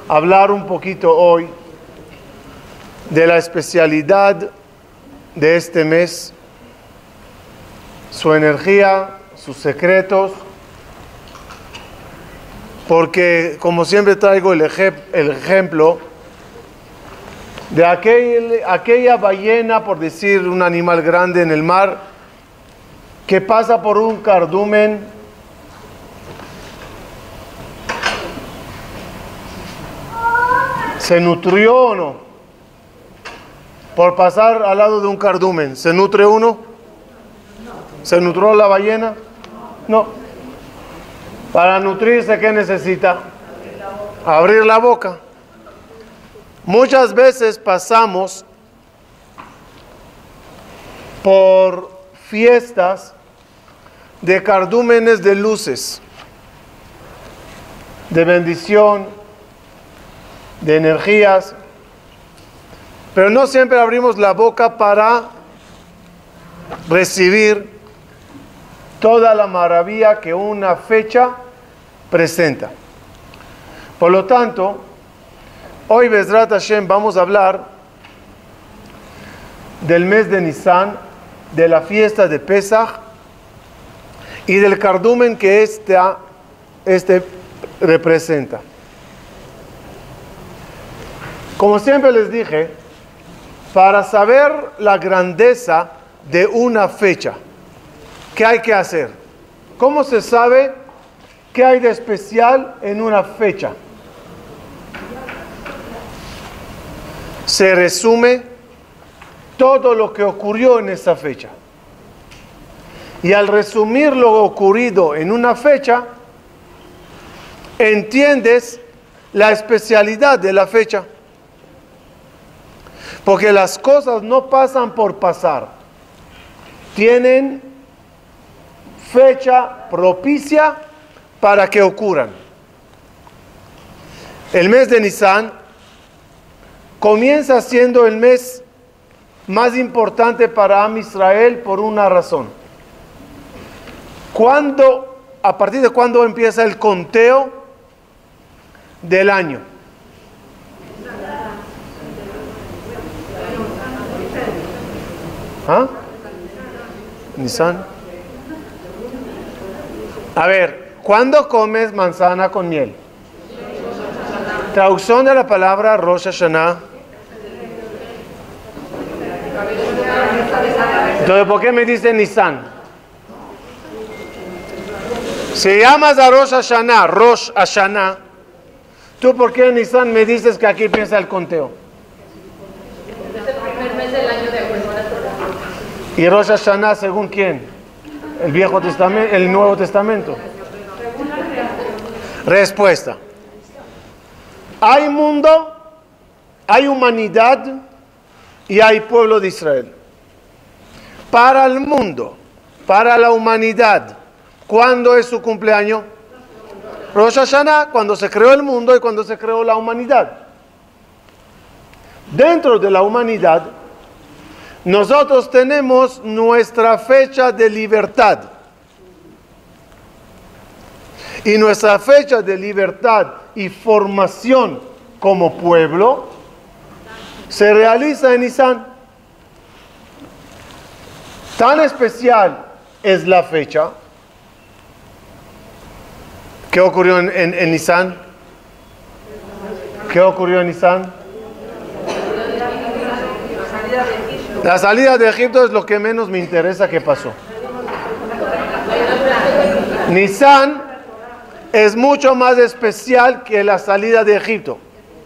hablar un poquito hoy de la especialidad de este mes, su energía, sus secretos, porque como siempre traigo el ejemplo de aquella ballena, por decir un animal grande en el mar, que pasa por un cardumen ¿se nutrió o no? Por pasar al lado de un cardumen, ¿se nutre uno? ¿Se nutrió la ballena? No. Para nutrirse, ¿qué necesita? Abrir la boca. Muchas veces pasamos por fiestas de cardúmenes de luces, de bendición, de energías, pero no siempre abrimos la boca para recibir toda la maravilla que una fecha presenta. Por lo tanto, hoy Bezrat Hashem vamos a hablar del mes de Nisan, de la fiesta de Pesach y del cardumen que este representa. Como siempre les dije, para saber la grandeza de una fecha, ¿qué hay que hacer? ¿Cómo se sabe qué hay de especial en una fecha? Se resume todo lo que ocurrió en esa fecha. Y al resumir lo ocurrido en una fecha, entiendes la especialidad de la fecha. Porque las cosas no pasan por pasar. Tienen fecha propicia para que ocurran. El mes de Nisan comienza siendo el mes más importante para Am Israel por una razón. ¿A partir de cuándo empieza el conteo del año? ¿Ah? Nisan. A ver, ¿cuándo comes manzana con miel? Traducción de la palabra Rosh Hashanah. Entonces, ¿por qué me dice Nisan? Si llamas a Rosh Hashanah, ¿tú por qué Nisan me dices que aquí empieza el conteo? Es el primer mes del año de acuerdo a la Torá. ¿Y Rosh Hashanah según quién? ¿El Viejo Testamento, el Nuevo Testamento? Respuesta. Hay mundo, hay humanidad y hay pueblo de Israel. Para el mundo, para la humanidad, ¿cuándo es su cumpleaños? Rosh Hashanah, cuando se creó el mundo y cuando se creó la humanidad. Dentro de la humanidad, nosotros tenemos nuestra fecha de libertad. Y nuestra fecha de libertad y formación como pueblo se realiza en Nisan. Tan especial es la fecha. ¿Qué ocurrió en Nisan? ¿Qué ocurrió en Nisan? La salida de Egipto es lo que menos me interesa que pasó. Nisan es mucho más especial que la salida de Egipto.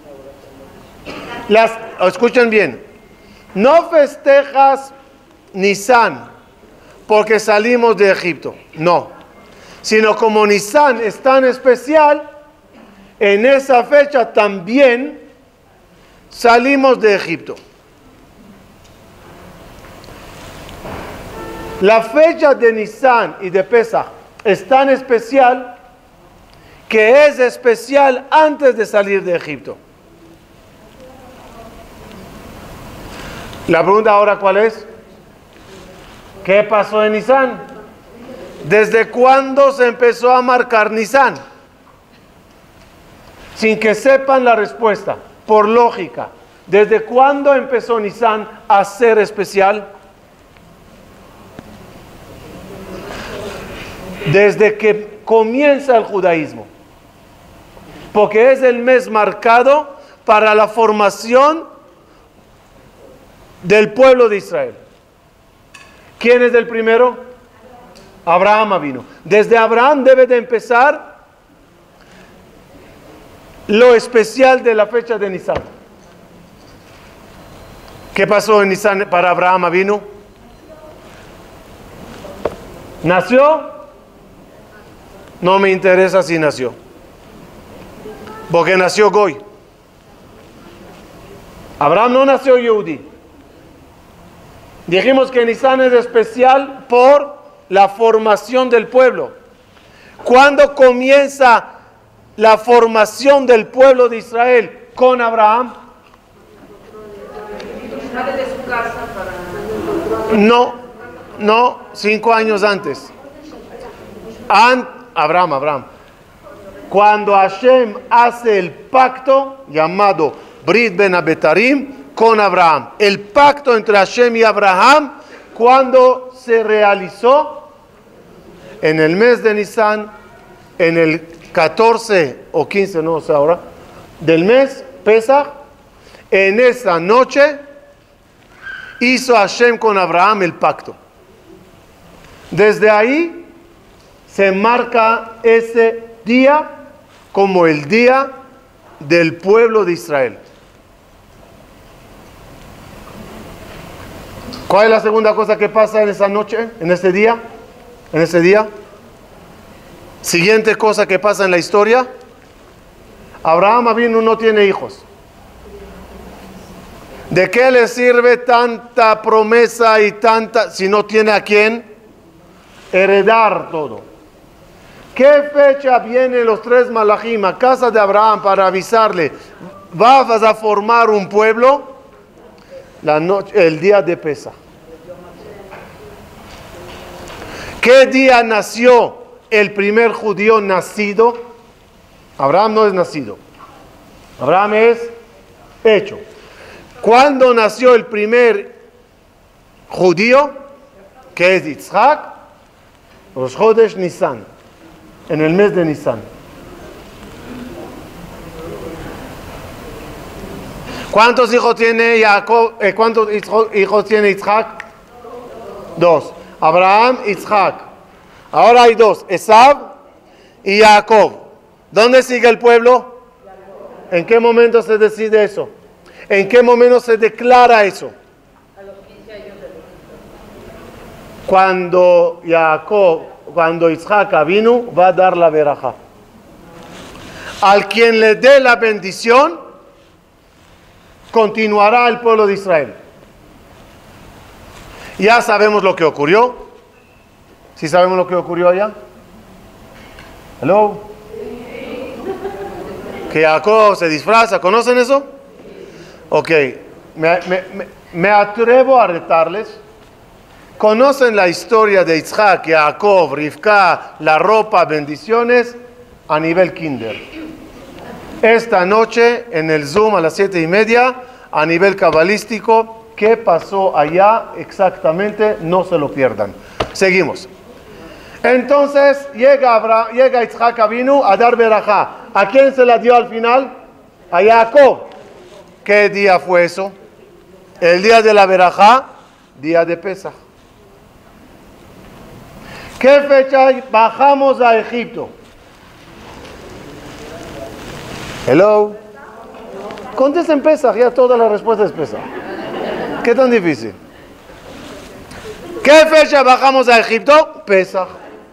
Escuchen bien, no festejas Nisan porque salimos de Egipto, no, sino como Nisan es tan especial, en esa fecha también salimos de Egipto. La fecha de Nisan y de Pesach es tan especial que es especial antes de salir de Egipto. La pregunta ahora, ¿cuál es? ¿Qué pasó en Nisan? ¿Desde cuándo se empezó a marcar Nisan? sin que sepan la respuesta, por lógica, ¿desde cuándo empezó Nisan a ser especial? Desde que comienza el judaísmo, porque es el mes marcado para la formación del pueblo de Israel. ¿Quién es el primero? Abraham vino. Desde Abraham debe de empezar lo especial de la fecha de Nisan. ¿Qué pasó en Nisan para Abraham vino? ¿Nació? No me interesa si nació, porque nació Goy. Abraham no nació Yehudí. Dijimos que Nisan es especial por la formación del pueblo. ¿Cuándo comienza la formación del pueblo de Israel con Abraham? No, 5 años antes. Abraham. Cuando Hashem hace el pacto llamado Brit Ben Abetarim con Abraham. El pacto entre Hashem y Abraham, cuando se realizó en el mes de Nisan, en el 14 o 15, no sé ahora, del mes Pesach, en esa noche hizo Hashem con Abraham el pacto. Desde ahí se marca ese día como el día del pueblo de Israel. ¿Cuál es la segunda cosa que pasa en esa noche, en ese día? Siguiente cosa que pasa en la historia. Abraham Avinu no tiene hijos. ¿De qué le sirve tanta promesa y tanta si no tiene a quién heredar todo? ¿Qué fecha vienen los 3 malachim a casa de Abraham para avisarle, vas a formar un pueblo? El día de Pesach. ¿Qué día nació el primer judío nacido? Abraham no es nacido. Abraham es hecho. ¿Cuándo nació el primer judío? Que es Yitzhak. Rosh Chodesh Nisan. En el mes de Nisan. ¿Cuántos hijos tiene Jacob? ¿Cuántos hijos tiene Yitzhak? 2. Abraham, Yitzhak. Ahora hay 2. Esab y Jacob. ¿Dónde sigue el pueblo? ¿En qué momento se decide eso? ¿En qué momento se declara eso? A los 15 años de edad. Cuando Yitzhak vino, va a dar la verajá. Al quien le dé la bendición, continuará el pueblo de Israel. Ya sabemos lo que ocurrió. ¿Sí sabemos lo que ocurrió allá? ¿Hello? Que Jacob se disfraza. ¿Conocen eso? Ok. Me atrevo a retarles. ¿Conocen la historia de Yitzhak, Jacob, Rivka, la ropa, bendiciones? A nivel kinder. Esta noche en el Zoom a las 7:30, a nivel cabalístico, ¿qué pasó allá exactamente? No se lo pierdan. Seguimos. Entonces llega Yitzhak Avinu a dar verajá. ¿A quién se la dio al final? A Jacob. ¿Qué día fue eso? El día de la verajá, día de Pesach. ¿Qué fecha bajamos a Egipto? Hello. Contesten Pesach, ya toda la respuesta es Pesach. ¿Qué tan difícil? ¿Qué fecha bajamos a Egipto? Pesach.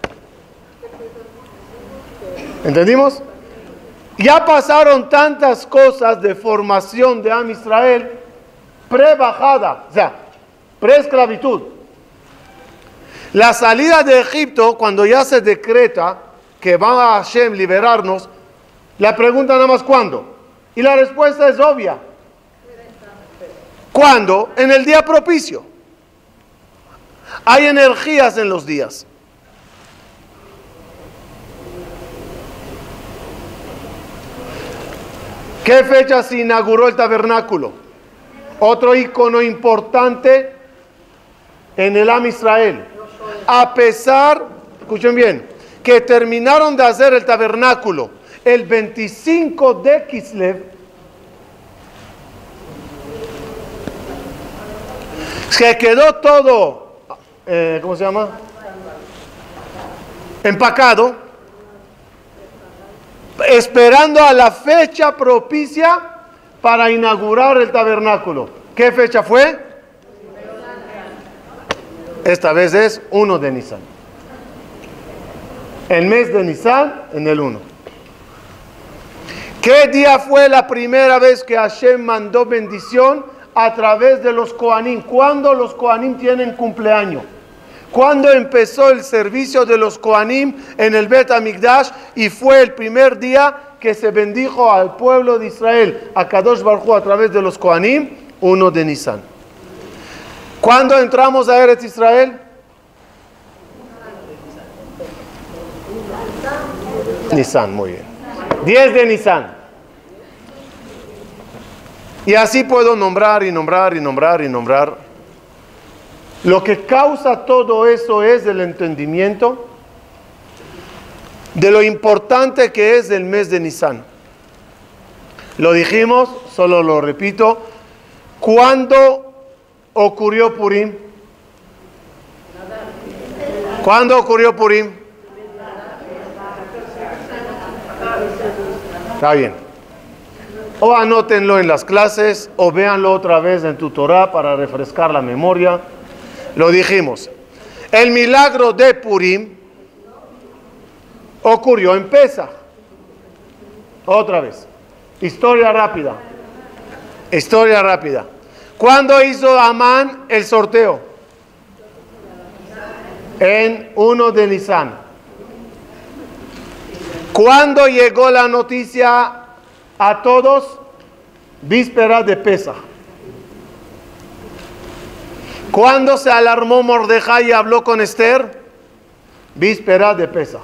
¿Entendimos? Ya pasaron tantas cosas de formación de Am Israel pre-bajada, o sea, pre-esclavitud. La salida de Egipto, cuando ya se decreta que va a Hashem liberarnos, la pregunta nada más ¿cuándo? Y la respuesta es obvia. ¿Cuándo? En el día propicio. Hay energías en los días. ¿Qué fecha se inauguró el tabernáculo? Otro icono importante en el Am Israel. A pesar, escuchen bien, que terminaron de hacer el tabernáculo el 25 de Kislev, se quedó todo, ¿cómo se llama? Empacado, esperando a la fecha propicia para inaugurar el tabernáculo. ¿Qué fecha fue? Esta vez es 1 de Nisan. El mes de Nisan en el 1. ¿Qué día fue la primera vez que Hashem mandó bendición a través de los Kohanim? ¿Cuándo los Kohanim tienen cumpleaños? ¿Cuándo empezó el servicio de los Kohanim en el Bet HaMikdash? Y fue el primer día que se bendijo al pueblo de Israel, a Kadosh Baruj Hu, a través de los Kohanim, 1 de Nisan. ¿Cuándo entramos a Eretz Israel? Nisan, muy bien. 10 de Nisan. Y así puedo nombrar y nombrar y nombrar y nombrar. Lo que causa todo eso es el entendimiento de lo importante que es el mes de Nisan. Lo dijimos, solo lo repito. ¿Cuándo ocurrió Purim? ¿Cuándo ocurrió Purim? Está bien. O anótenlo en las clases o véanlo otra vez en tu Torah para refrescar la memoria. Lo dijimos. El milagro de Purim ocurrió en Pesaj. Otra vez. Historia rápida. Historia rápida. ¿Cuándo hizo Amán el sorteo? En 1 de Nisan. ¿Cuándo llegó la noticia a todos? Víspera de Pesaj. ¿Cuándo se alarmó Mordejai y habló con Esther? Víspera de Pesaj.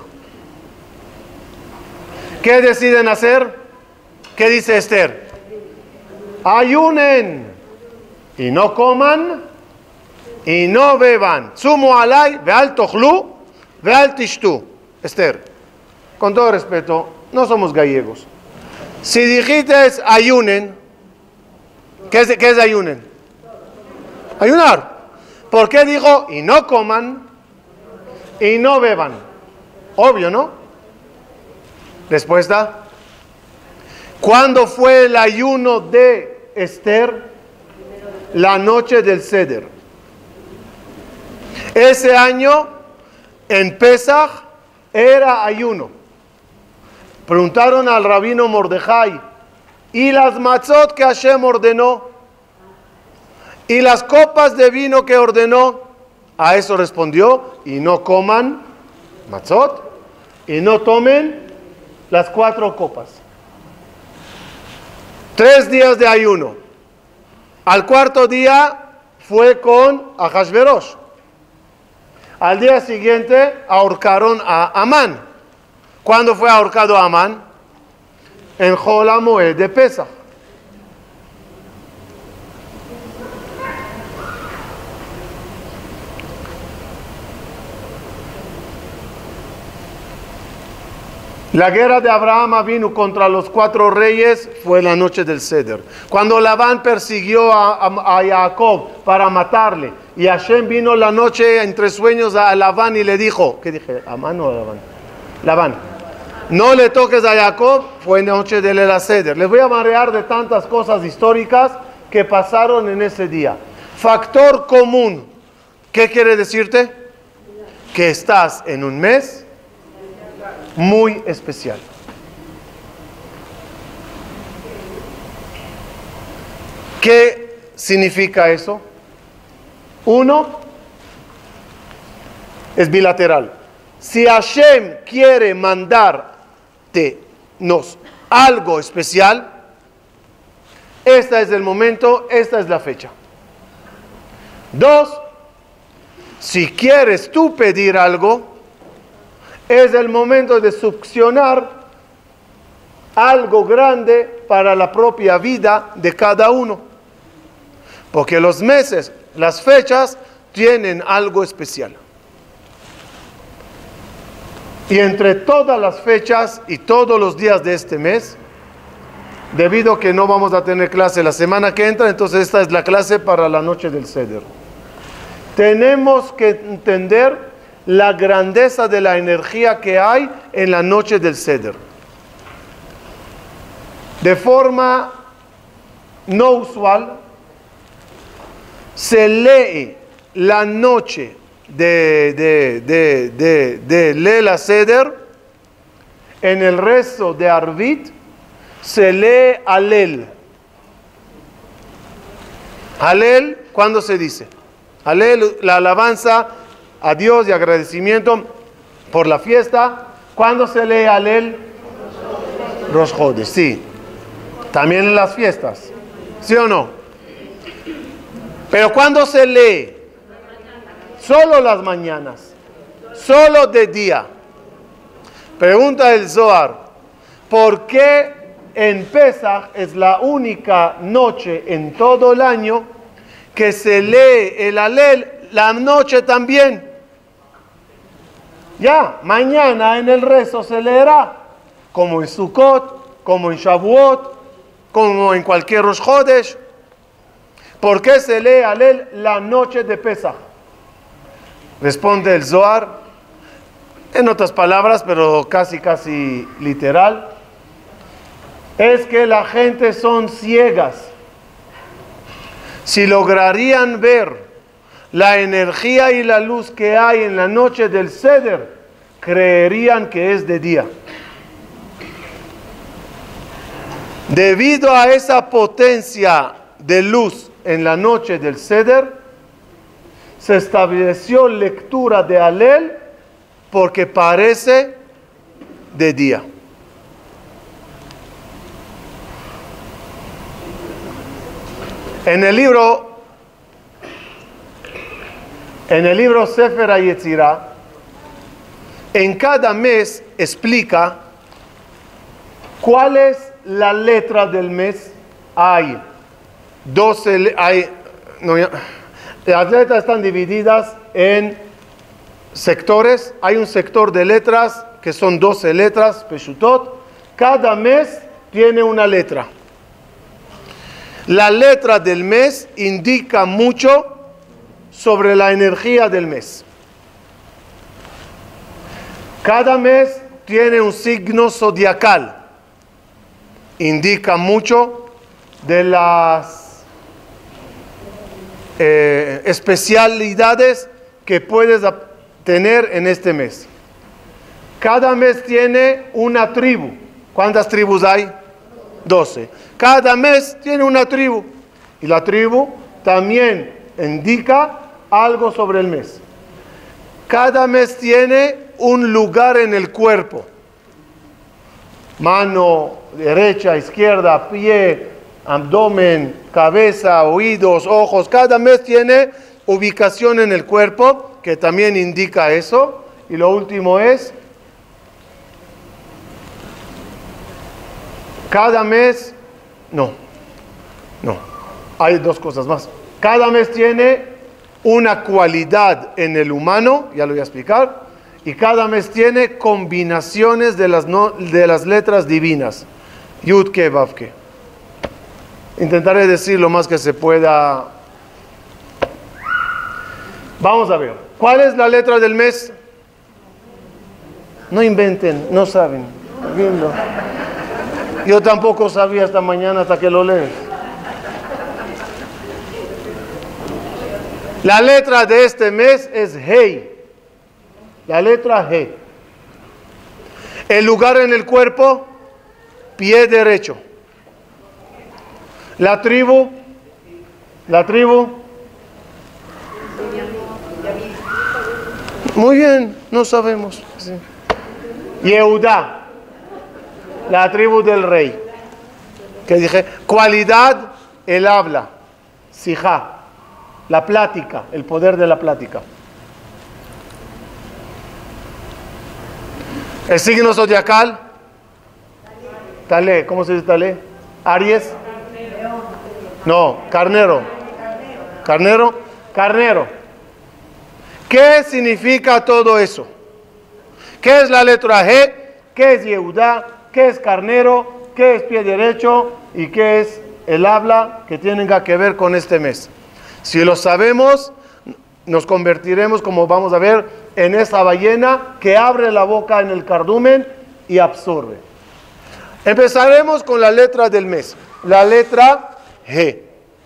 ¿Qué deciden hacer? ¿Qué dice Esther? Ayunen y no coman y no beban. Sumo alay ve'al tochlu ve'al tishtu. Esther, con todo respeto, no somos gallegos. Si dijiste ayunen, ¿qué es ayunen? Ayunar. ¿Por qué dijo y no coman y no beban? Obvio, ¿no? Respuesta. ¿Cuándo fue el ayuno de Esther? La noche del Seder. Ese año, en Pesaj, era ayuno. Preguntaron al rabino Mordejai, ¿y las matzot que Hashem ordenó? ¿Y las copas de vino que ordenó? A eso respondió, y no coman matzot, y no tomen las 4 copas. 3 días de ayuno. Al 4º día fue con Ahasverosh. Al día siguiente ahorcaron a Amán. ¿Cuándo fue ahorcado Amán? En Jol HaMoed de Pesaj. La guerra de Abraham Avinu contra los 4 reyes fue la noche del Seder. Cuando Labán persiguió a Jacob para matarle, y Hashem vino la noche entre sueños a Labán y le dijo, ¿qué dije? ¿Amán o Labán? Labán. No le toques a Jacob, fue noche del Seder. Les voy a marear de tantas cosas históricas que pasaron en ese día. Factor común. ¿Qué quiere decirte? Que estás en un mes muy especial. ¿Qué significa eso? 1, es bilateral. Si Hashem quiere mandarte algo especial, este es el momento, esta es la fecha. 2, si quieres tú pedir algo, es el momento de succionar algo grande para la propia vida de cada uno. Porque los meses, las fechas, tienen algo especial. Y entre todas las fechas y todos los días de este mes, debido a que no vamos a tener clase la semana que entra, entonces esta es la clase para la noche del Seder. Tenemos que entender la grandeza de la energía que hay en la noche del Seder. De forma no usual, se lee la noche de Leil HaSeder. En el rezo de Arvit se lee Halel. Halel, ¿cuándo se dice? Halel, la alabanza a Dios y agradecimiento por la fiesta. ¿Cuándo se lee Halel? Rosh Chodesh, sí. También en las fiestas, ¿sí o no? Pero ¿cuándo se lee? Solo las mañanas, solo de día. Pregunta el Zohar, ¿por qué en Pesach es la única noche en todo el año que se lee el Halel la noche también? Ya, mañana en el rezo se leerá, como en Sukkot, como en Shavuot, como en cualquier Rosh Chodesh. ¿Por qué se lee Halel la noche de Pesach? Responde el Zohar, en otras palabras, pero casi literal, es que la gente son ciegas. Si lograrían ver la energía y la luz que hay en la noche del Seder, creerían que es de día. Debido a esa potencia de luz en la noche del Seder, se estableció lectura de Halel porque parece de día. En el libro Sefer HaYetzirah, en cada mes explica cuál es la letra del mes. Hay 12, las letras están divididas en sectores. Hay un sector de letras que son 12 letras, Peshutot. Cada mes tiene una letra. La letra del mes indica mucho sobre la energía del mes. Cada mes tiene un signo zodiacal. Indica mucho de las especialidades que puedes tener en este mes. Cada mes tiene una tribu. ¿Cuántas tribus hay? 12. Cada mes tiene una tribu. Y la tribu también indica algo sobre el mes. Cada mes tiene un lugar en el cuerpo. Mano derecha, izquierda, pie, abdomen, cabeza, oídos, ojos. Cada mes tiene ubicación en el cuerpo que también indica eso. Y lo último es, cada mes, no, hay dos cosas más. Cada mes tiene una cualidad en el humano, ya lo voy a explicar, y cada mes tiene combinaciones de las letras divinas. Yud Ke Vav Ke. Intentaré decir lo más que se pueda. Vamos a ver. ¿Cuál es la letra del mes? No inventen, no saben. Viendo. Yo tampoco sabía esta mañana hasta que lo lees. La letra de este mes es Hei. La letra He. El lugar en el cuerpo, pie derecho. La tribu. Muy bien, no sabemos. Sí. Yehudá, la tribu del rey. Que dije, cualidad, el habla. Sijá, la plática, el poder de la plática. El signo zodiacal, Talé, ¿cómo se dice talé? Aries. No, carnero. Carnero. Carnero. ¿Qué significa todo eso? ¿Qué es la letra G? ¿Qué es Yehudá? ¿Qué es carnero? ¿Qué es pie derecho? ¿Y qué es el habla que tenga que ver con este mes? Si lo sabemos, nos convertiremos, como vamos a ver, en esa ballena que abre la boca en el cardumen y absorbe. Empezaremos con la letra del mes, la letra G.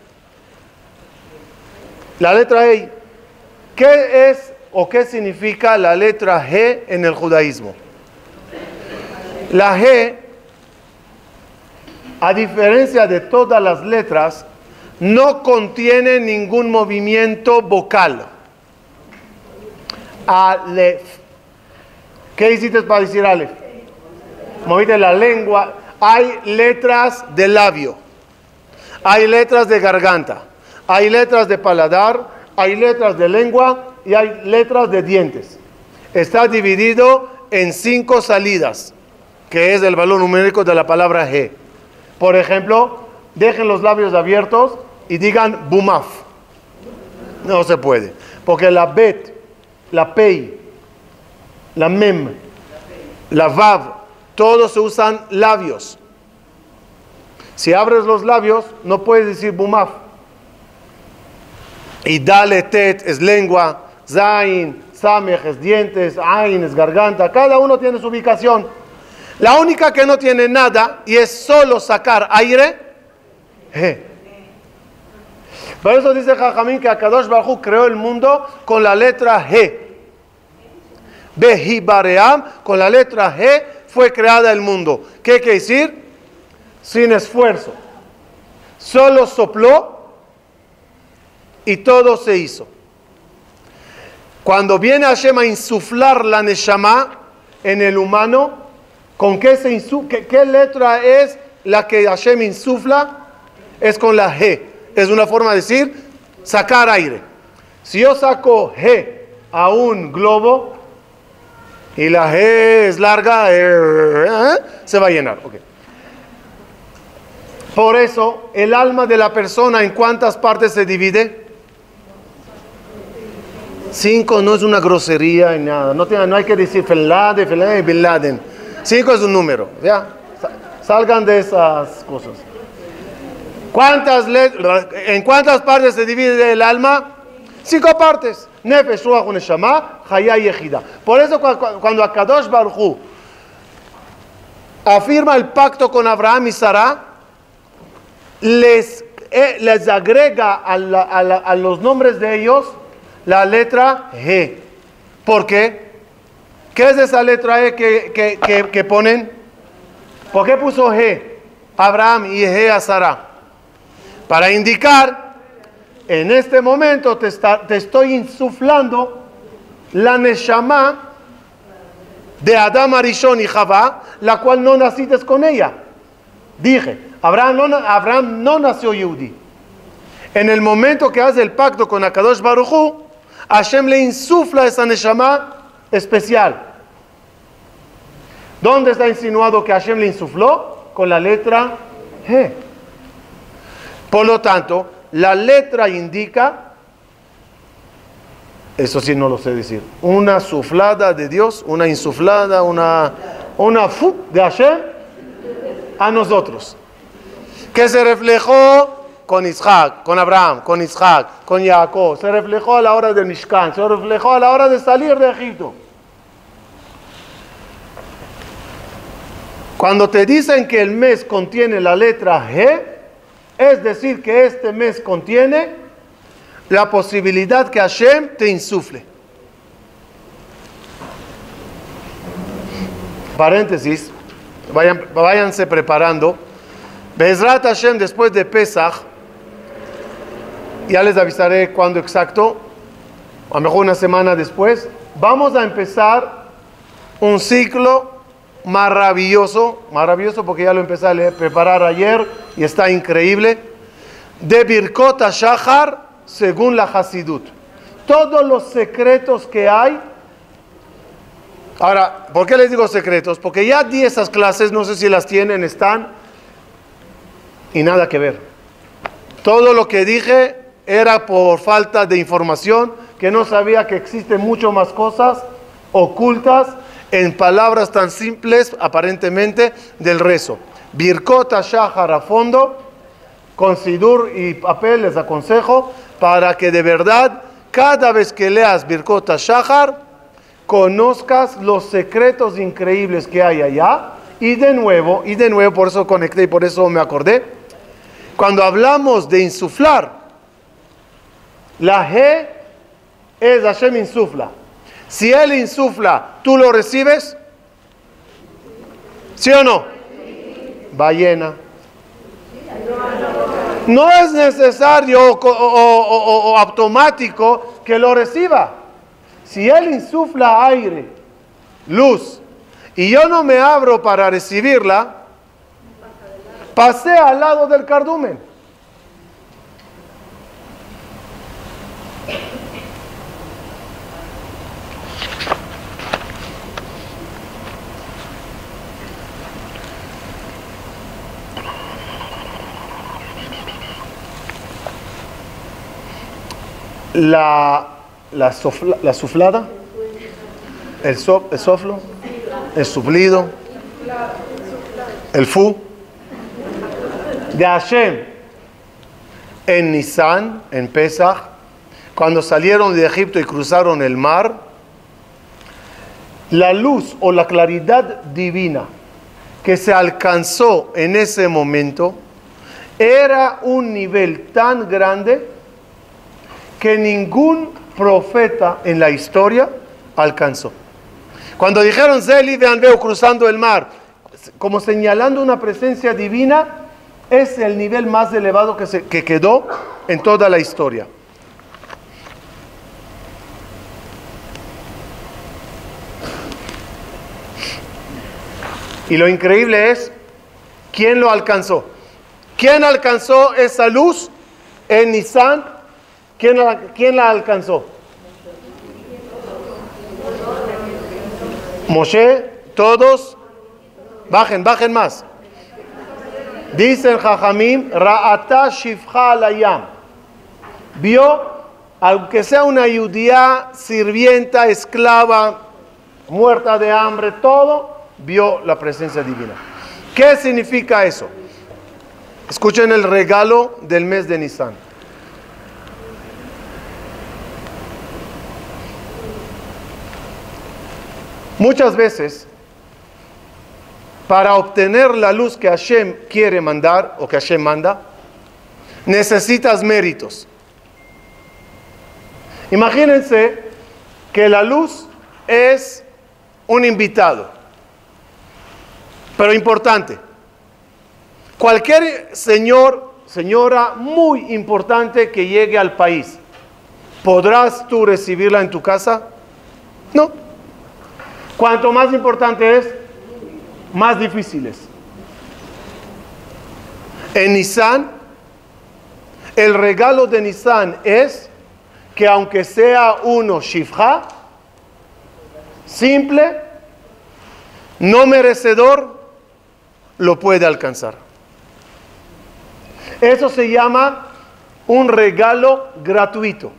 La letra G, ¿qué es o qué significa la letra G en el judaísmo? La G, a diferencia de todas las letras, no contiene ningún movimiento vocal. Alef. ¿Qué hiciste para decir Alef? Moviste la lengua. Hay letras de labio, hay letras de garganta, hay letras de paladar, hay letras de lengua y hay letras de dientes. Está dividido en 5 salidas, que es el valor numérico de la palabra G. Por ejemplo, dejen los labios abiertos y digan bumaf. No se puede, porque la bet, la pei, la mem, la vav, todos se usan labios. Si abres los labios, no puedes decir bumaf. Y dale tet es lengua, zain, samech es dientes, ain es garganta. Cada uno tiene su ubicación. La única que no tiene nada y es solo sacar aire, G. Por eso dice Jajamín que Akadosh Baruj Hu creó el mundo con la letra G. Behi Baream, con la letra G fue creada el mundo. ¿Qué quiere decir? Sin esfuerzo. Solo sopló y todo se hizo. Cuando viene Hashem a insuflar la Neshama en el humano, ¿con qué se insufla? ¿Qué letra es la que Hashem insufla? Es con la G. Es una forma de decir sacar aire. Si yo saco G a un globo y la G es larga, se va a llenar. Okay. Por eso, el alma de la persona, ¿en cuántas partes se divide? 5 no es una grosería y nada. No hay que decir Felade, Bin Laden. 5 es un número. ¿Ya? Salgan de esas cosas. ¿En cuántas partes se divide el alma? 5 partes. Nefesh, Ruach, Neshama, Hayá y Ejida. Por eso cuando Akadosh Baruj Hu afirma el pacto con Abraham y Sara, les agrega a los nombres de ellos la letra G. ¿Por qué? ¿Qué es esa letra E que ponen? ¿Por qué puso G Abraham y G a Sara? Para indicar, en este momento te estoy insuflando la Neshama de Adam Arishon y Javá, la cual no naciste con ella. Dije, Abraham no nació Yehudí. En el momento que hace el pacto con Akadosh Baruj Hu, Hashem le insufla esa Neshama especial. ¿Dónde está insinuado que Hashem le insufló? Con la letra G. Por lo tanto, la letra indica, eso sí no lo sé decir, una suflada de Dios, una insuflada, una de Hashem a nosotros, que se reflejó con Isaac, con Abraham, con Isaac, con Jacob, se reflejó a la hora del Mishkan, se reflejó a la hora de salir de Egipto. Cuando te dicen que el mes contiene la letra G, es decir que este mes contiene la posibilidad que Hashem te insufle. Paréntesis, váyanse preparando. Be'ezrat Hashem, después de Pesach, ya les avisaré cuándo exacto, a lo mejor una semana después, vamos a empezar un ciclo maravilloso porque ya lo empecé a preparar ayer y está increíble, de Birkot HaShachar según la Hasidut. Todos los secretos que hay Ahora, ¿por qué les digo secretos? Porque ya di esas clases, no sé si las tienen, están, y nada que ver. Todo lo que dije era por falta de información, que no sabía que existen mucho más cosas ocultas en palabras tan simples, aparentemente, del rezo. Birkot HaShahar a fondo, con sidur y papel les aconsejo, para que de verdad, cada vez que leas Birkot HaShahar, conozcas los secretos increíbles que hay allá. Y de nuevo, por eso conecté y por eso me acordé, cuando hablamos de insuflar, la G es Hashem insufla. Si Él insufla, ¿tú lo recibes? ¿Sí o no? Ballena. No es necesario o automático que lo reciba. Si Él insufla aire, luz, y yo no me abro para recibirla, pasé al lado del cardumen. La suflada, el soflo, el suplido, el fu de Hashem en Nisan, en Pesach, cuando salieron de Egipto y cruzaron el mar, la luz o la claridad divina que se alcanzó en ese momento era un nivel tan grande que ningún profeta en la historia alcanzó. Cuando dijeron Zeli vean veo cruzando el mar, como señalando una presencia divina, es el nivel más elevado que quedó en toda la historia. Y lo increíble es, ¿quién lo alcanzó? ¿Quién alcanzó esa luz en Nisan? ¿Quién la alcanzó? Moshe, todos, bajen más. Dicen Jajamim, Ra'ata Shifcha Alayam. Vio, aunque sea una judía, sirvienta, esclava, muerta de hambre, todo, vio la presencia divina. ¿Qué significa eso? Escuchen el regalo del mes de Nisan. Muchas veces, para obtener la luz que Hashem quiere mandar, o que Hashem manda, necesitas méritos. Imagínense que la luz es un invitado, pero importante. Cualquier señora muy importante que llegue al país, ¿podrás tú recibirla en tu casa? No. Cuanto más importante es, más difíciles. En Nisan, el regalo de Nisan es que aunque sea uno shifja, simple, no merecedor, lo puede alcanzar. Eso se llama un regalo gratuito.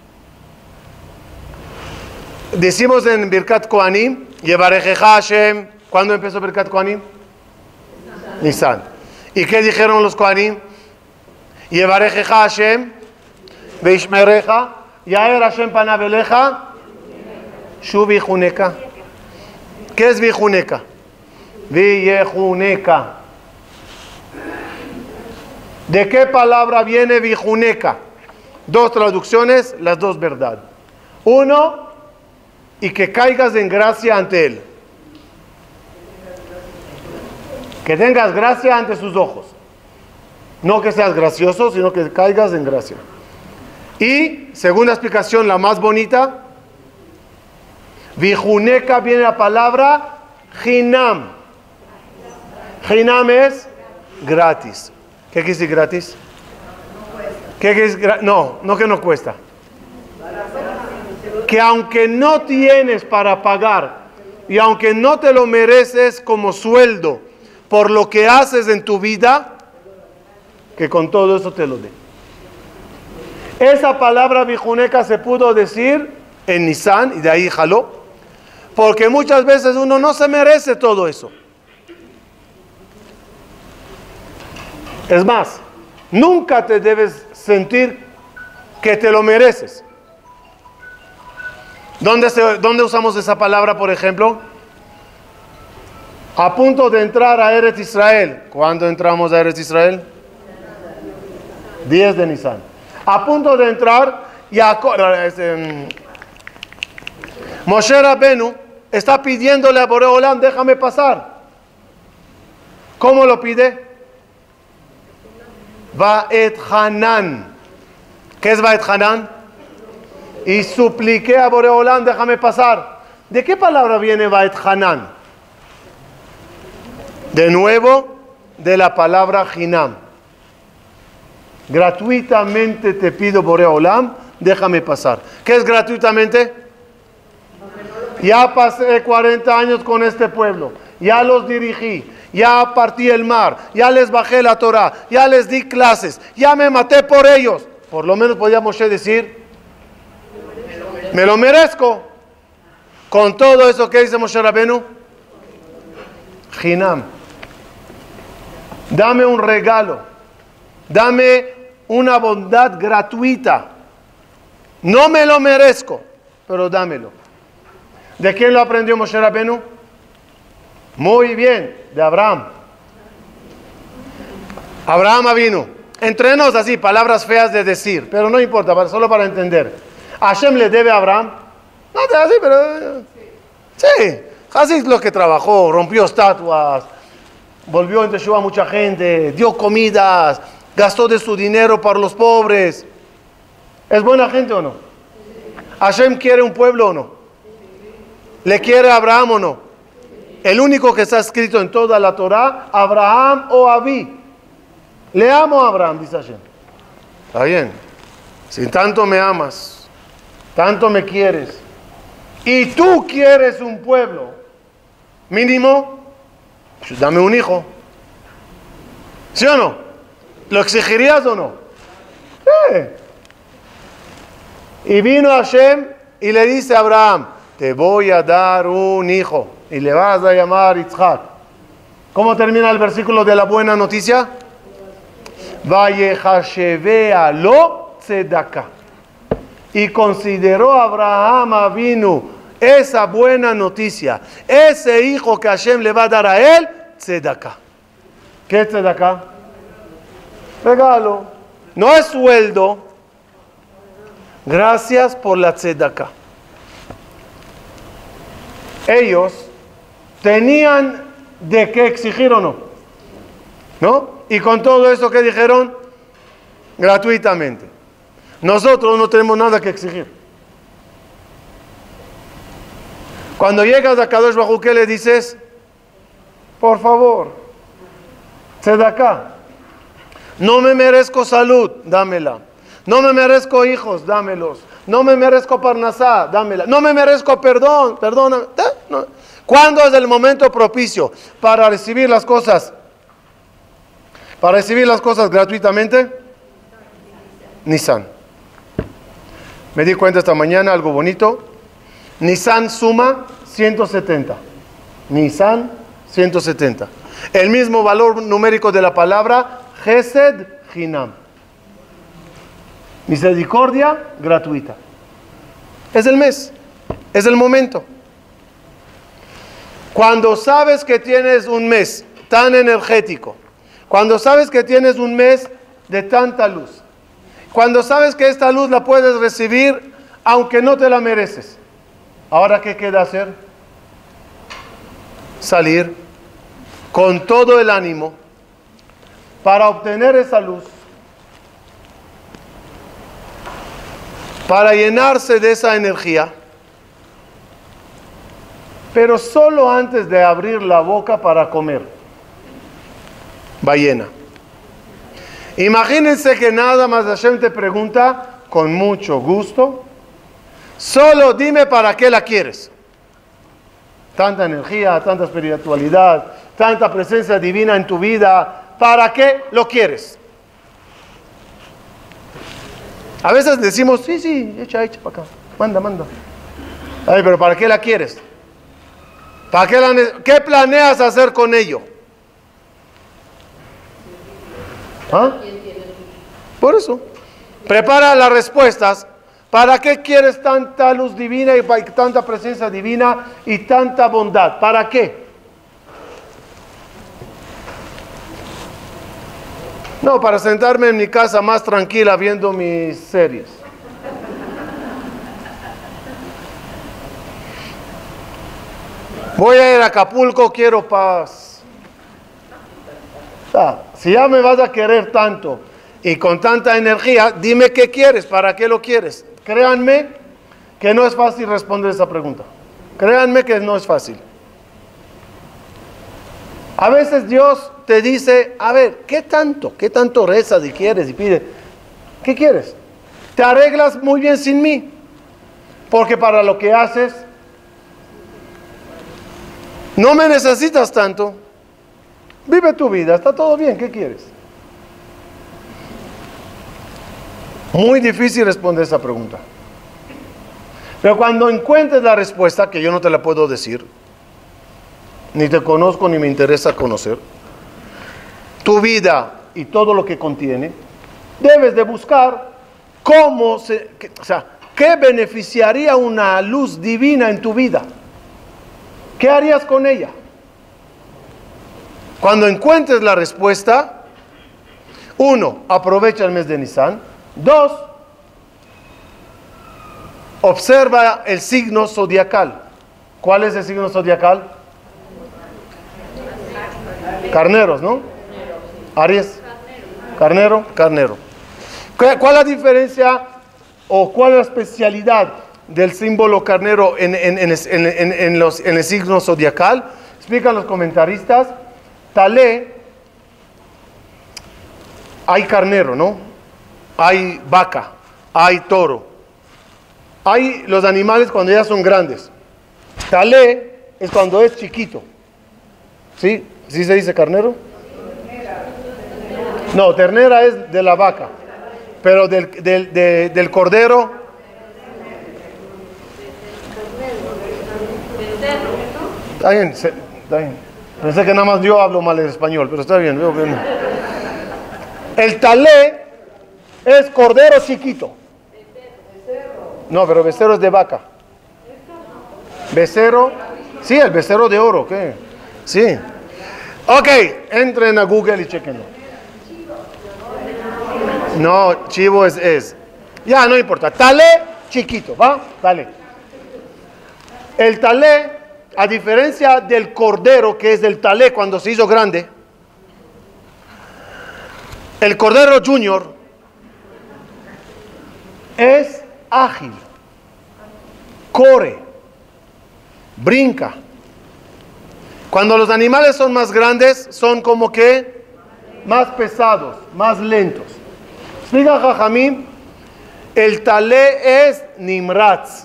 Decimos en Birkat Kohanim, Yevarejeja Hashem. ¿Cuándo empezó Birkat Kohanim? Nisan. ¿Y qué dijeron los Kohanim? Yevarejeja Hashem, Veishmereja, Yaer Hashem Panaveleja, Shu Vijuneka. ¿Qué es Vijuneka? Vijuneka. ¿De qué palabra viene Vijuneka? Dos traducciones, las dos verdad. Uno, y que caigas en gracia ante Él. Que tengas gracia ante sus ojos. No que seas gracioso, sino que caigas en gracia. Y, segunda explicación, la más bonita, Vijuneka viene la palabra Hinam. Hinam es gratis. ¿Qué quiere decir gratis? ¿Qué quiere decir? No que no cuesta. Que aunque no tienes para pagar y aunque no te lo mereces como sueldo por lo que haces en tu vida, que con todo eso te lo dé. Esa palabra bijuneca se pudo decir en Nisan y de ahí jaló, porque muchas veces uno no se merece todo eso. Es más, nunca te debes sentir que te lo mereces. ¿Dónde usamos esa palabra, por ejemplo? A punto de entrar a Eretz Israel. ¿Cuándo entramos a Eretz Israel? 10 de Nisan. A punto de entrar, Moshe Rabenu está pidiéndole a Boreolam, déjame pasar. ¿Cómo lo pide? Vaet Hanan. ¿Qué es Vaet Hanan? Y supliqué a Boreolam, déjame pasar. ¿De qué palabra viene Vaet Hanan? De nuevo, de la palabra Hinam. Gratuitamente te pido, Boreolam, déjame pasar. ¿Qué es gratuitamente? Ya pasé 40 años con este pueblo, ya los dirigí, ya partí el mar, ya les bajé la Torah, ya les di clases, ya me maté por ellos. Por lo menos podía Moshe decir, me lo merezco. Con todo eso que dice Moshe Rabenu, Hinam, dame un regalo, dame una bondad gratuita. No me lo merezco, pero dámelo. ¿De quién lo aprendió Moshe Rabenu? Muy bien, de Abraham. Abraham vino. Entre nos así, palabras feas de decir, pero no importa, solo para entender. ¿Hashem le debe a Abraham? No, así, pero... Sí, así es lo que trabajó, rompió estatuas, volvió en Teshuvah a mucha gente, dio comidas, gastó de su dinero para los pobres. ¿Es buena gente o no? ¿Hashem quiere un pueblo o no? ¿Le quiere a Abraham o no? El único que está escrito en toda la Torah, Abraham o Abí. Le amo a Abraham, dice Hashem. Está bien. Si tanto me amas, tanto me quieres, y tú quieres un pueblo, mínimo, pues dame un hijo. ¿Sí o no? ¿Lo exigirías o no? Y vino Hashem y le dice a Abraham, te voy a dar un hijo y le vas a llamar Yitzhak. ¿Cómo termina el versículo de la buena noticia? Vayehashevea lo tzedakah. Y consideró Abraham Avinu esa buena noticia, ese hijo que Hashem le va a dar a él, tzedakah. ¿Qué es tzedakah? Regalo. No es sueldo. Gracias por la tzedakah. Ellos tenían de qué exigir o no, ¿no? Y con todo eso que dijeron, gratuitamente. Nosotros no tenemos nada que exigir. Cuando llegas a Kadosh Baruj Hu, ¿qué le dices? Por favor, tzedakah. No me merezco salud, dámela. No me merezco hijos, dámelos. No me merezco parnasá, dámela. No me merezco perdón, perdóname. No. ¿Cuándo es el momento propicio para recibir las cosas? Para recibir las cosas gratuitamente. Nisan. Me di cuenta esta mañana algo bonito. Nisan suma 170. Nisan 170. El mismo valor numérico de la palabra Gesed Hinam. Misericordia gratuita. Es el mes, es el momento. Cuando sabes que tienes un mes tan energético, cuando sabes que tienes un mes de tanta luz, cuando sabes que esta luz la puedes recibir aunque no te la mereces, ¿ahora qué queda hacer? Salir con todo el ánimo para obtener esa luz, para llenarse de esa energía, pero solo antes de abrir la boca para comer. Ballena. Imagínense que nada más Hashem te pregunta con mucho gusto, solo dime para qué la quieres. tanta energía, tanta espiritualidad, tanta presencia divina en tu vida, ¿para qué lo quieres? A veces decimos, sí, echa para acá, manda. Ay, pero ¿para qué la quieres? ¿Para qué planeas hacer con ello? ¿Ah? Por eso, prepara las respuestas. ¿Para qué quieres tanta luz divina y tanta presencia divina y tanta bondad? ¿Para qué? No, para sentarme en mi casa más tranquila viendo mis series. Voy a ir a Acapulco, quiero paz. Si ya me vas a querer tanto y con tanta energía, dime qué quieres, para qué lo quieres. Créanme que no es fácil responder esa pregunta. Créanme que no es fácil. A veces Dios te dice, a ver, ¿qué tanto rezas y quieres y pides? ¿Qué quieres? Te arreglas muy bien sin mí, porque para lo que haces, no me necesitas tanto. Vive tu vida, está todo bien, ¿qué quieres? Muy difícil responder esa pregunta. Pero cuando encuentres la respuesta, que yo no te la puedo decir, ni te conozco ni me interesa conocer, tu vida y todo lo que contiene, debes de buscar qué beneficiaría una luz divina en tu vida. ¿Qué harías con ella? Cuando encuentres la respuesta, 1, aprovecha el mes de Nisan. 2, observa el signo zodiacal. ¿Cuál es el signo zodiacal? Carneros, ¿no? Aries. Carnero. ¿Cuál es la diferencia o cuál es la especialidad del símbolo carnero en el signo zodiacal? Explican los comentaristas. Talé, hay carnero, ¿no? Hay vaca, hay toro, hay los animales cuando ya son grandes. Talé es cuando es chiquito. ¿Sí? ¿Sí se dice carnero? No, ternera es de la vaca, pero del cordero. Está bien. Pensé que nada más yo hablo mal el español, pero está bien. El talé es cordero chiquito. No, pero becerro es de vaca. Becerro, sí, el becerro de oro, ¿qué? Sí. Ok, entren a Google y chequenlo. No, chivo es. Ya, no importa. Talé chiquito, ¿va? Talé. El talé, a diferencia del cordero, que es del talé cuando se hizo grande, el cordero junior es ágil, corre, brinca. Cuando los animales son más grandes, son como que más pesados, más lentos. Explica Jajamim, el talé es nimratz,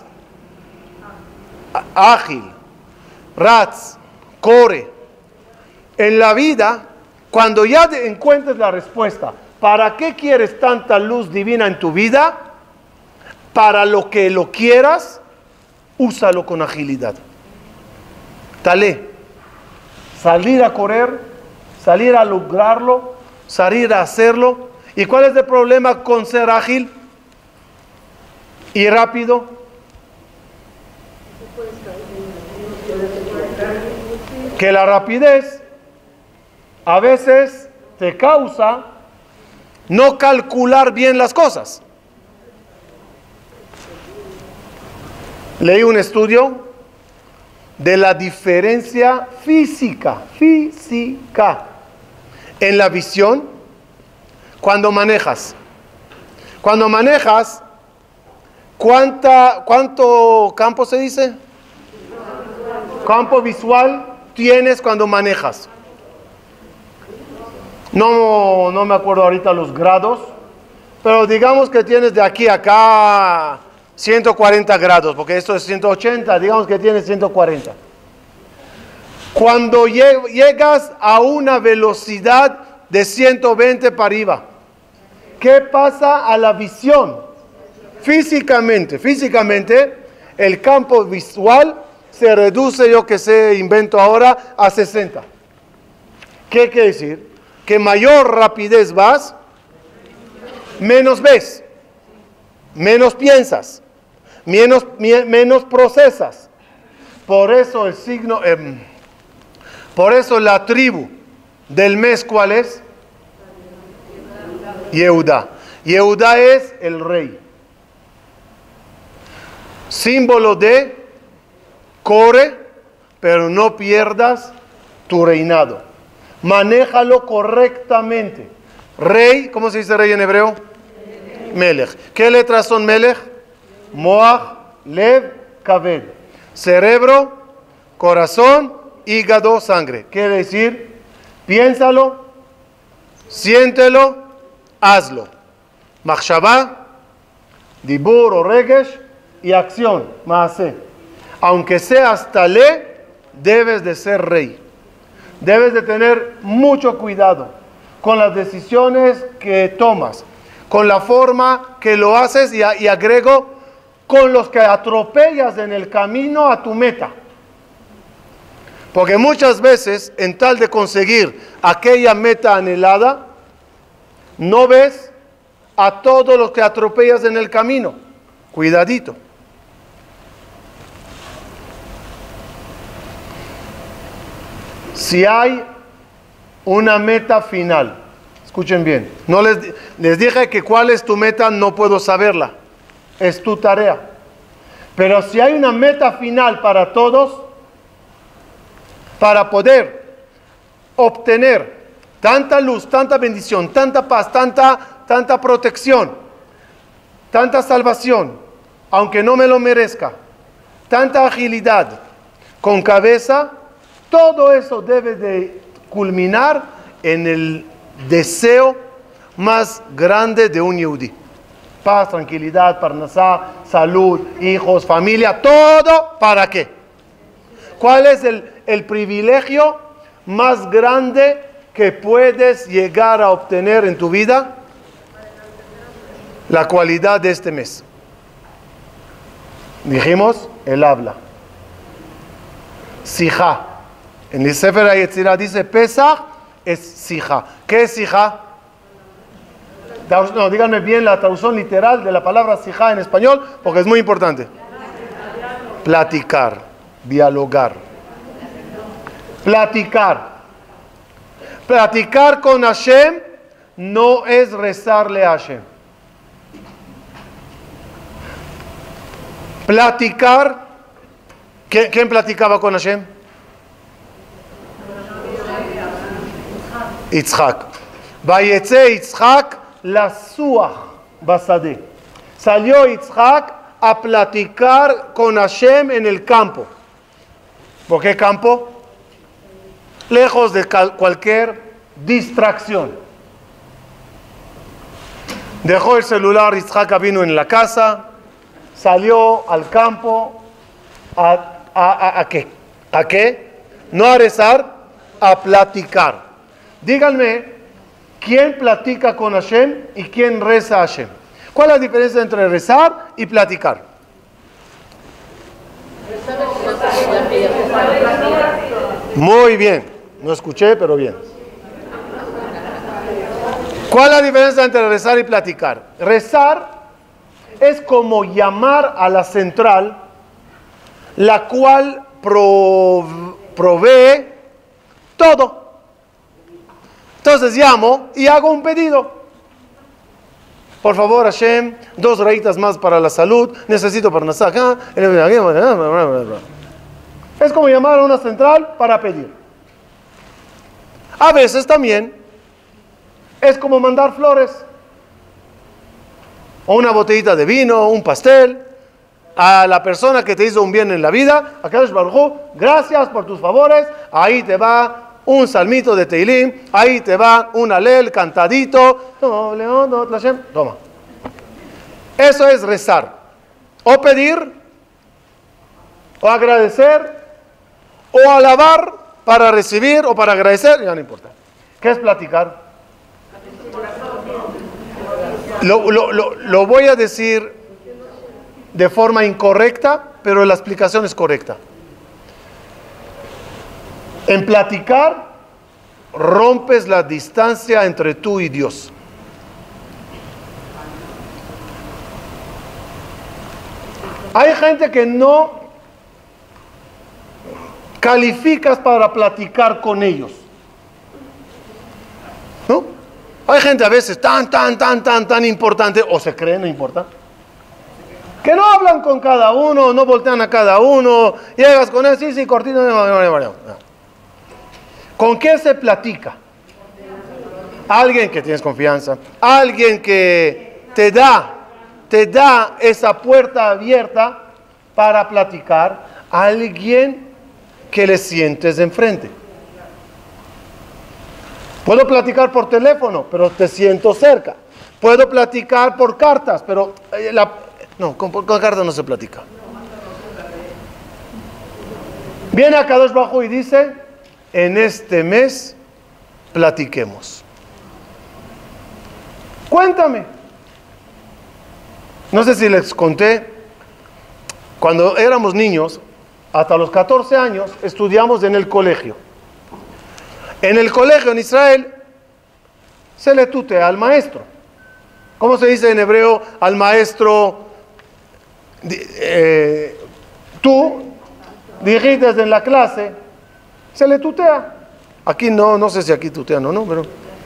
ágil, ratz, corre. En la vida, cuando ya encuentres la respuesta, ¿para qué quieres tanta luz divina en tu vida? Para lo que lo quieras, úsalo con agilidad. Talé, salir a correr, salir a lograrlo, salir a hacerlo. ¿Y cuál es el problema con ser ágil y rápido? Que la rapidez a veces te causa no calcular bien las cosas. Leí un estudio de la diferencia física en la visión cuando manejas. Cuando manejas, ¿cuánto campo se dice? Campo visual tienes cuando manejas. No me acuerdo ahorita los grados, pero digamos que tienes de aquí a acá 140 grados, porque esto es 180, digamos que tienes 140. Cuando llegas a una velocidad de 120 para arriba, ¿qué pasa a la visión? Físicamente, el campo visual se reduce, yo que sé, invento ahora, a 60. ¿Qué quiere decir? Que mayor rapidez vas, menos ves, menos piensas, menos procesas. Por eso el signo, por eso la tribu del mes, ¿cuál es? Yehudá. Yehudá es el rey. Símbolo de corre, pero no pierdas tu reinado. Manéjalo correctamente. Rey, ¿cómo se dice rey en hebreo? Melech. ¿Qué letras son Melech? Moach, Lev, Kaved. Cerebro, corazón, hígado, sangre. Quiere decir, piénsalo, siéntelo, hazlo. Machshavá, dibur o regesh y acción, maaseh. Aunque seas talé, debes de ser rey. Debes de tener mucho cuidado con las decisiones que tomas, con la forma que lo haces y agrego, con los que atropellas en el camino a tu meta. Porque muchas veces, en tal de conseguir aquella meta anhelada, no ves a todos los que atropellas en el camino. Cuidadito. Si hay una meta final, escuchen bien, no les dije que cuál es tu meta, no puedo saberla, es tu tarea. Pero si hay una meta final para todos, para poder obtener tanta luz, tanta bendición, tanta paz, tanta protección, tanta salvación, aunque no me lo merezca, tanta agilidad, con cabeza, todo eso debe de culminar en el deseo más grande de un yehudí. Paz, tranquilidad, parnasá, salud, hijos, familia, todo, ¿para qué? ¿Cuál es el privilegio más grande que puedes llegar a obtener en tu vida? La cualidad de este mes. Dijimos, el habla. Sijá. En el Sefer HaYetzirah dice, Pesach es sijá. ¿Qué es sijá? No, díganme bien la traducción literal de la palabra sijá en español, porque es muy importante. Platicar, dialogar. Platicar con Hashem no es rezarle a Hashem. Platicar, ¿quién platicaba con Hashem? Yitzhak. Vayetze Yitzhak la suach basadeh. Salió Yitzhak a platicar con Hashem en el campo. ¿Por qué campo? Lejos de cualquier distracción. Dejó el celular, Yitzhak vino en la casa, salió al campo ¿a qué? ¿A qué? No a rezar, a platicar. Díganme, ¿quién platica con Hashem y quién reza a Hashem? ¿Cuál es la diferencia entre rezar y platicar? Muy bien, no escuché, pero bien. ¿Cuál es la diferencia entre rezar y platicar? Rezar es como llamar a la central, la cual provee todo. Entonces llamo y hago un pedido. Por favor, Hashem, 2 rayitas más para la salud, necesito parnasá acá. Es como llamar a una central para pedir. A veces también es como mandar flores, o una botellita de vino, un pastel, a la persona que te hizo un bien en la vida. Akadosh Baruj Hu, gracias por tus favores, ahí te va un salmito de Teilim, ahí te va un alel cantadito, toma. Eso es rezar, o pedir, o agradecer, o alabar, para recibir o para agradecer, ya no importa. ¿Qué es platicar? Lo voy a decir de forma incorrecta, pero la explicación es correcta. En platicar, rompes la distancia entre tú y Dios. Hay gente que no calificas para platicar con ellos, ¿no? Hay gente a veces tan importante, o se cree, no importa, que no hablan con cada uno, no voltean a cada uno, llegas con él, sí, cortito, no. ¿Con qué se platica? Alguien que tienes confianza, alguien que te da esa puerta abierta para platicar, alguien que le sientes enfrente. Puedo platicar por teléfono, pero te siento cerca. Puedo platicar por cartas, pero con cartas no se platica. Viene a Kadosh Baruj Hu y dice: en este mes platiquemos. Cuéntame. No sé si les conté, cuando éramos niños, hasta los 14 años, estudiamos en el colegio. En el colegio en Israel se le tutea al maestro. ¿Cómo se dice en hebreo al maestro? Tú dijiste en la clase, se le tutea. Aquí no sé si aquí tutean o no, pero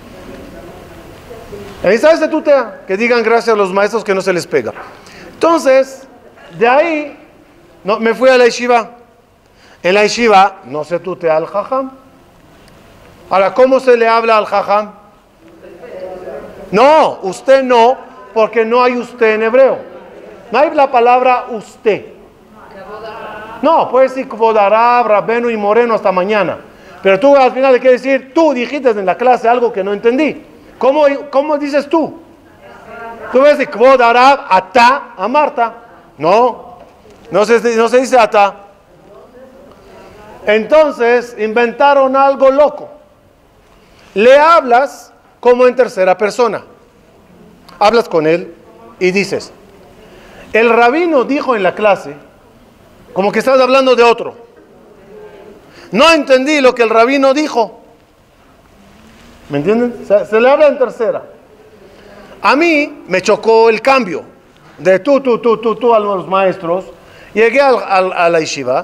en Israel se tutea. Que digan gracias a los maestros que no se les pega. Entonces, de ahí me fui a la yeshiva. En la yeshiva no se tutea al jajam. Ahora, ¿cómo se le habla al jajam? No, usted no, porque no hay usted en hebreo. No hay la palabra usted. No, puede decir Kvodarab, Rabenu y Moreno hasta mañana. Pero tú al final le quieres decir, tú dijiste en la clase algo que no entendí. ¿Cómo dices tú? Tú ves decir Kvodarab, Ata, a Marta. No se dice Ata. Entonces inventaron algo loco. Le hablas como en tercera persona. Hablas con él y dices: el rabino dijo en la clase, como que estás hablando de otro. No entendí lo que el rabino dijo. ¿Me entienden? Se le habla en tercera. A mí me chocó el cambio de tú a los maestros. Llegué a la yeshiva.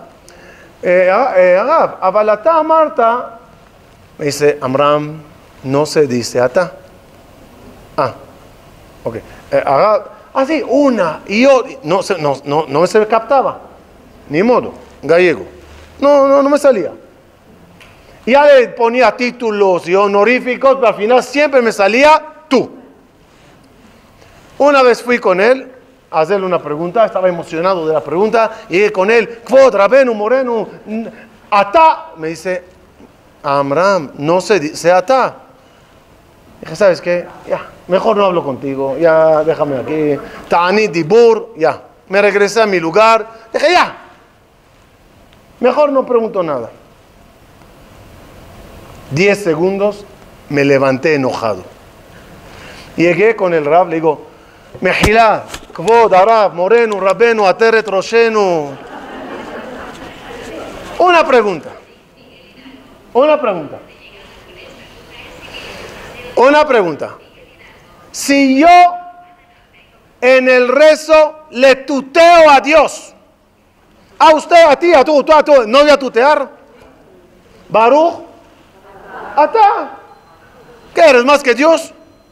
Abalata Marta. Me dice: Amram, no se dice ata. Ok. Así, una y otra. No se captaba. Ni modo, gallego. No me salía. Ya le ponía títulos y honoríficos, pero al final siempre me salía tú. Una vez fui con él a hacerle una pregunta, estaba emocionado de la pregunta, y llegué con él: Kvod Rabenu Moreno, ata. Me dice: Amram, no se dice ata. Dije: ¿sabes qué? Ya, mejor no hablo contigo, ya déjame aquí. Ta'ani Dibur, ya. Me regresé a mi lugar. Dije: ya, mejor no pregunto nada. 10 segundos, me levanté enojado. Llegué con el Rab, le digo: Mejilá, Kvod, Arab, Moreno, Rabenu, Ateret, Roshenu. Una pregunta. Si yo en el rezo le tuteo a Dios, a usted, a ti, a tú, no voy a tutear. Baruch, ata. ¿Qué eres más que Dios?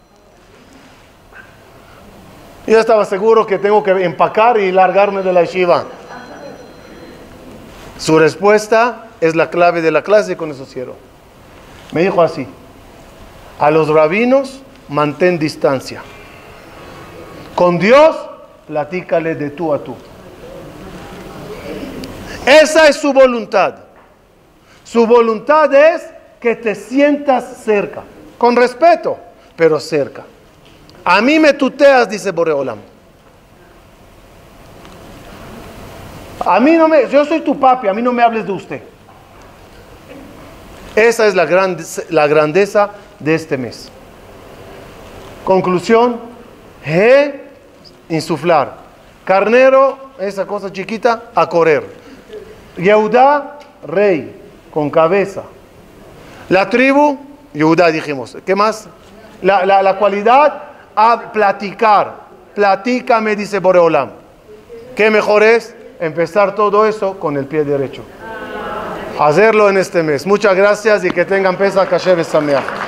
Yo estaba seguro que tengo que empacar y largarme de la yeshiva. Su respuesta es la clave de la clase, y con eso cierro. Me dijo así: a los rabinos mantén distancia. Con Dios platícale de tú a tú. Esa es su voluntad. Su voluntad es que te sientas cerca, con respeto, pero cerca. A mí me tuteas, dice Boreolam. Yo soy tu papi, a mí no me hables de usted. Esa es la grandeza de este mes. Conclusión, insuflar. Carnero, esa cosa chiquita, a correr. Yehudá, rey, con cabeza. La tribu, Yehudá dijimos. ¿Qué más? La cualidad, a platicar. Platícame, dice Boreolam. ¿Qué mejor es? Empezar todo eso con el pie derecho. Hacerlo en este mes. Muchas gracias y que tengan Pesach Kasher Sameach.